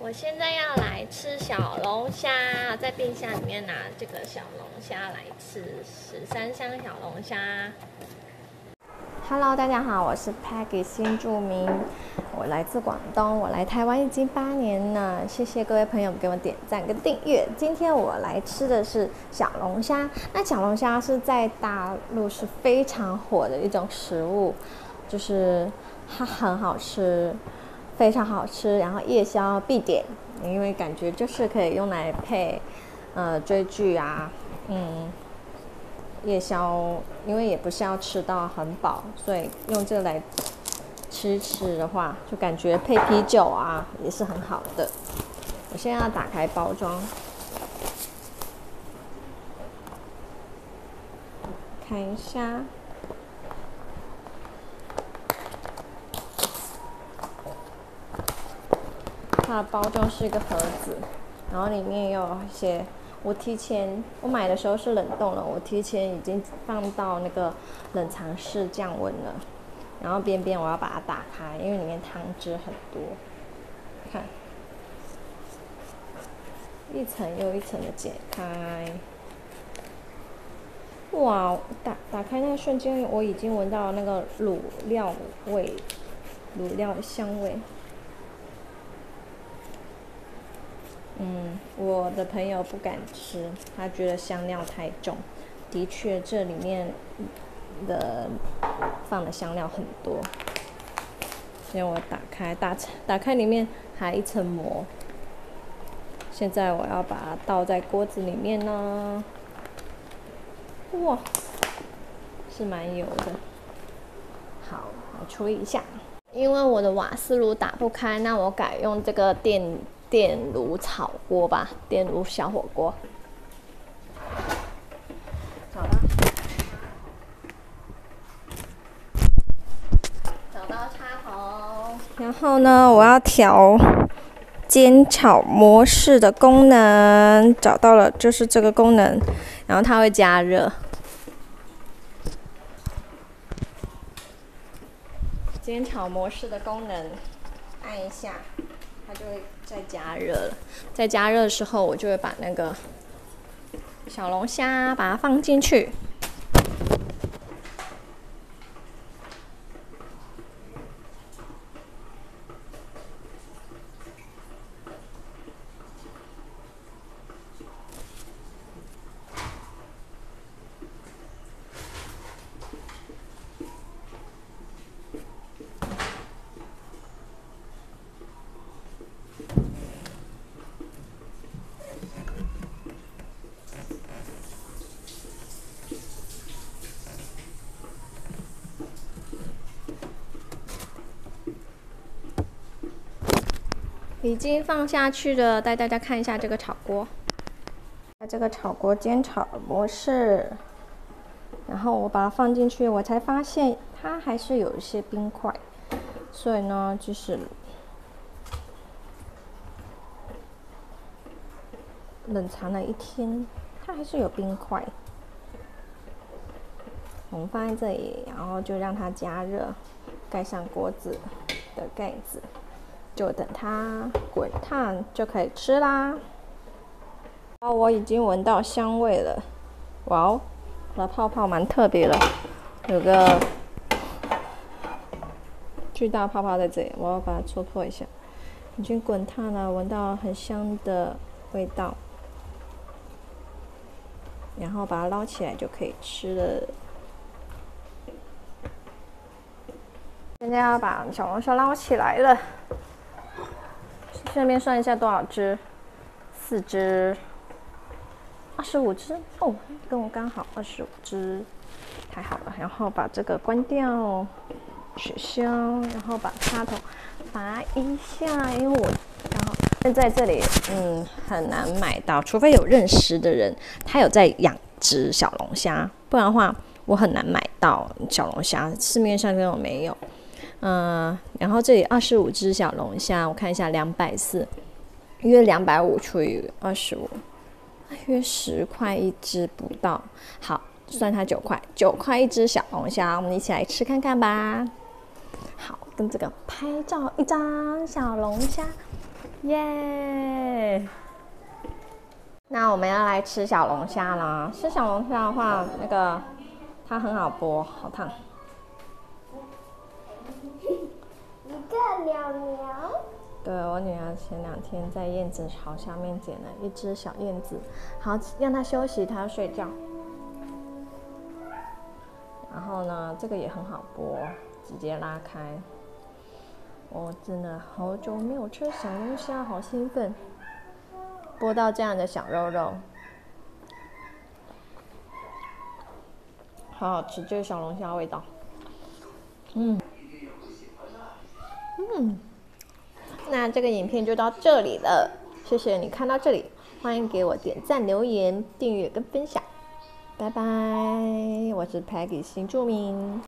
我现在要来吃小龙虾，在冰箱里面拿这个小龙虾来吃13香小龙虾。Hello， 大家好，我是 Peggy 新住民，我来自广东，我来台湾已经8年了，谢谢各位朋友给我点赞跟订阅。今天我来吃的是小龙虾，那小龙虾是在大陆是非常火的一种食物，就是它很好吃。非常好吃，然后夜宵必点，因为感觉就是可以用来配，追剧啊，夜宵，因为也不是要吃到很饱，所以用这个来吃的话，就感觉配啤酒啊也是很好的。我现在要打开包装，看一下。它的包装是一个盒子，然后里面有一些，我买的时候是冷冻了，我提前已经放到那个冷藏室降温了。然后边边我要把它打开，因为里面汤汁很多，看，一层又一层的解开。哇，打开那个瞬间，我已经闻到那个卤料味，卤料的香味。我的朋友不敢吃，他觉得香料太重。的确，这里面的放的香料很多。现在我打开里面还一层膜。现在我要把它倒在锅子里面呢。哇，是蛮油的。好，我处理一下。因为我的瓦斯炉打不开，那我改用这个电炉炒锅吧，电炉小火锅。找到插头，然后呢，我要调煎炒模式的功能，找到了，就是这个功能，然后它会加热。煎炒模式的功能，按一下。它就会再加热了，在加热的时候，我就会把那个小龙虾把它放进去。已经放下去了，带大家看一下这个炒锅。这个炒锅煎炒模式，然后我把它放进去，我才发现它还是有一些冰块，所以呢，就是冷藏了1天，它还是有冰块。我们放在这里，然后就让它加热，盖上锅子的盖子。就等它滚烫就可以吃啦。我已经闻到香味了，哇哦，它的泡泡蛮特别的，有个巨大泡泡在这里，我要把它戳破一下。已经滚烫了，闻到很香的味道，然后把它捞起来就可以吃了。现在要把小龙虾捞起来了。顺便算一下多少只，4只，25只哦，跟我刚好25只，太好了。然后把这个关掉，取消，然后把插头拔一下，因为我然后现在这里很难买到，除非有认识的人，他有在养殖小龙虾，不然的话我很难买到小龙虾，市面上根本没有。然后这里25只小龙虾，我看一下240，约250除以25，约10块1只不到。好，算它9块，9块1只小龙虾，我们一起来吃看看吧。好，跟这个拍照一张小龙虾， 耶！那我们要来吃小龙虾啦。吃小龙虾的话，那个它很好剥，好烫。 一个鸟鸟。 对，我女儿前2天在燕子巢下面捡了一只小燕子，好让它休息，它要睡觉。然后呢，这个也很好剥，直接拉开。我真的好久没有吃小龙虾，好兴奋！剥到这样的小肉肉，好好吃，就是小龙虾味道。那这个影片就到这里了，谢谢你看到这里，欢迎给我点赞、留言、订阅跟分享，拜拜！我是 Peggy 新住民。